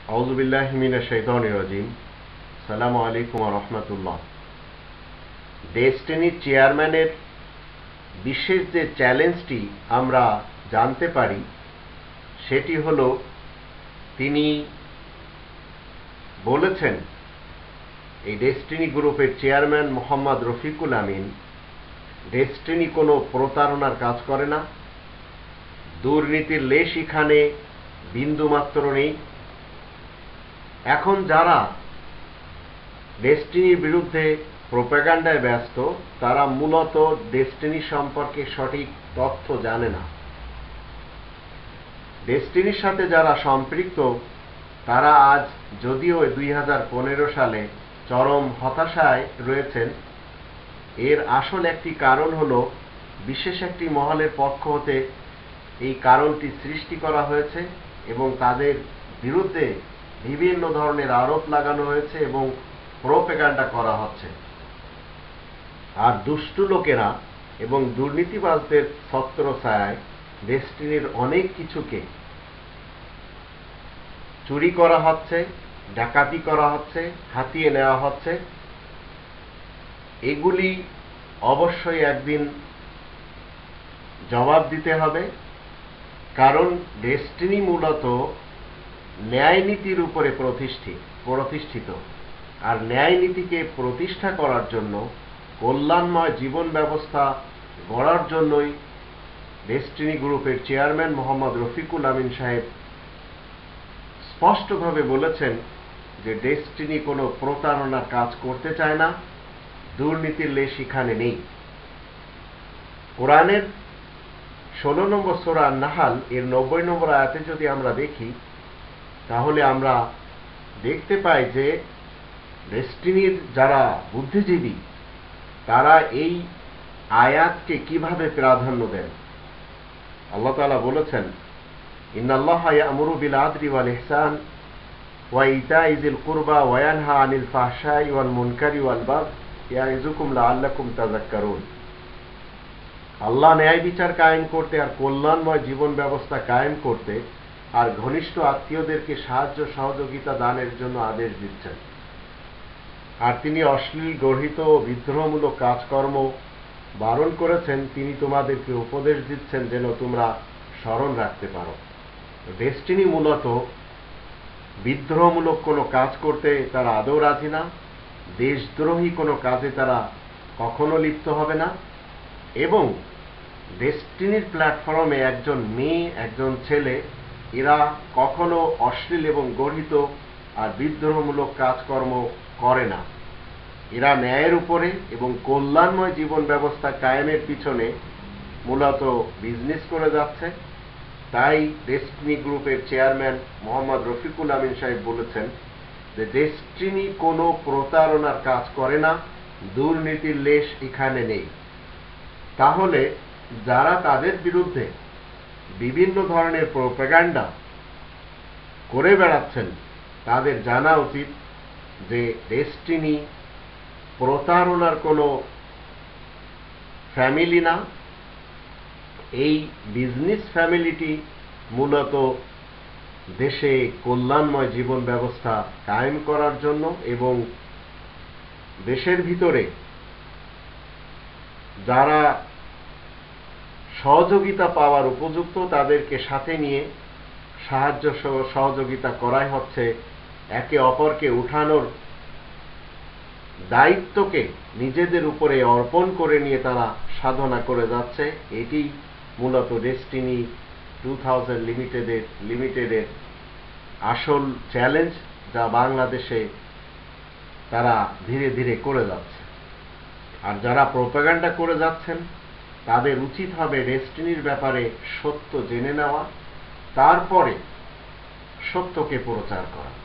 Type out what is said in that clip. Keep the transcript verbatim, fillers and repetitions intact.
আউযু বিল্লাহি মিনাশ শাইতানির রাজিম। আসসালামু আলাইকুম ওয়া রাহমাতুল্লাহ। ডেস্টিনি চেয়ারম্যানের বিশেষ যে চ্যালেঞ্জটি আমরা জানতে পারি সেটি হলো, তিনি বলেছেন এই ডেস্টিনি গ্রুপের চেয়ারম্যান মোহাম্মদ রফিকুল আমিন, ডেস্টিনি কোনো প্রতারণার কাজ করে না, দুর্নীতির লেশ এখানে বিন্দুমাত্র নেই। এখন যারা ডেস্টিনির বিরুদ্ধে প্রোপাগান্ডায় ব্যস্ত, তারা মূলত ডেস্টিনি সম্পর্কে সঠিক তথ্য জানে না। ডেস্টিনির সাথে যারা সম্পৃক্ত, তারা আজ যদিও দুই হাজার পনেরো সালে চরম হতাশায় রয়েছেন। এর আসল একটি কারণ হল, বিশেষ একটি মহলের পক্ষ হতে এই কারণটি সৃষ্টি করা হয়েছে এবং তাদের বিরুদ্ধে বিভিন্ন ধরনের আরোপ লাগানো হয়েছে এবং প্রোপাগান্ডা করা হচ্ছে। আর দুষ্টু লোকেরা এবং দুর্নীতিবাজদের ছত্রছায়ায় ডেস্টিনির অনেক কিছুকে চুরি করা হচ্ছে, ডাকাতি করা হচ্ছে, হাতিয়ে নেওয়া হচ্ছে। এগুলি অবশ্যই একদিন জবাব দিতে হবে, কারণ ডেস্টিনি মূলত ন্যায় নীতির উপরে প্রতিষ্ঠিত প্রতিষ্ঠিত আর ন্যায় নীতিকে প্রতিষ্ঠা করার জন্য, কল্যাণময় জীবন ব্যবস্থা গড়ার জন্যই ডেস্টিনি গ্রুপের চেয়ারম্যান মোহাম্মদ রফিকুল আমিন সাহেব স্পষ্টভাবে বলেছেন যে ডেস্টিনি কোনো প্রতারণার কাজ করতে চায় না, দুর্নীতির লেশ এখানে নেই। কোরআনের ষোলো নম্বর সূরা নাহাল এর নব্বই নম্বর আয়াতে যদি আমরা দেখি, তাহলে আমরা দেখতে পাই যে ডেস্টিনির যারা বুদ্ধিজীবী, তারা এই আয়াতকে কিভাবে প্রাধান্য দেন। আল্লাহ তাআলা বলেছেন, ইন্নাল্লাহা ইয়া'মুরু বিল আদলি ওয়াল ইহসান ওয়া ইতা'i যিল কুরবা ওয়া ইয়ানহা আনিল ফাহশাই ওয়াল মুনকারি ওয়াল বাগই ইয়া'iযুকুম লাআল্লাকুম তাযাক্কারুন। আল্লাহ ন্যায় বিচার কায়েম করতে আর কল্যাণময় জীবন ব্যবস্থা কায়েম করতে আর ঘনিষ্ঠ আত্মীয়দেরকে সাহায্য সহযোগিতা দানের জন্য আদেশ দিচ্ছেন। আর তিনি অশ্লীল, গর্হিত ও বিদ্রোহমূলক কাজকর্ম বারণ করেছেন। তিনি তোমাদেরকে উপদেশ দিচ্ছেন যেন তোমরা স্মরণ রাখতে পারো। ডেস্টিনি মূলত বিদ্রোহমূলক কোনো কাজ করতে তারা আদৌ রাজি না, দেশদ্রোহী কোনো কাজে তারা কখনো লিপ্ত হবে না, এবং ডেস্টিনির প্ল্যাটফর্মে একজন মেয়ে, একজন ছেলে, এরা কখনো অশ্লীল এবং গর্হিত আর বিদ্রোহমূলক কাজকর্ম করে না। এরা ন্যায়ের উপরে এবং কল্যাণময় জীবন ব্যবস্থা কায়েমের পিছনে মূলত বিজনেস করে যাচ্ছে। তাই ডেস্টিনি গ্রুপের চেয়ারম্যান মোহাম্মদ রফিকুল আমিন সাহেব বলেছেন যে ডেস্টিনি কোনো প্রতারণার কাজ করে না, দুর্নীতির লেশ এখানে নেই। তাহলে যারা তাদের বিরুদ্ধে বিভিন্ন ধরনের প্রোপাগান্ডা করে বেড়াচ্ছেন, তাদের জানা উচিত যে ডেস্টিনি প্রতারণার কোনো ফ্যামিলি না। এই বিজনেস ফ্যামিলিটি মূলত দেশে কল্যাণময় জীবন ব্যবস্থা কায়েম করার জন্য এবং দেশের ভিতরে যারা সহযোগিতা পাওয়ার উপযুক্ত, তাদেরকে সাথে নিয়ে সাহায্য সহযোগিতা করাই হচ্ছে একে অপরকে উঠানোর দায়িত্বকে নিজেদের উপরে অর্পণ করে নিয়ে তারা সাধনা করে যাচ্ছে। এটি মূলত ডেস্টিনি টু থাউজেন্ড লিমিটেডের লিমিটেডের আসল চ্যালেঞ্জ, যা বাংলাদেশে তারা ধীরে ধীরে করে যাচ্ছে। আর যারা প্রোপাগান্ডা করে যাচ্ছেন, তাদের উচিত হবে ডেস্টিনির ব্যাপারে সত্য জেনে নেওয়া, তারপরে সত্যকে প্রচার করা।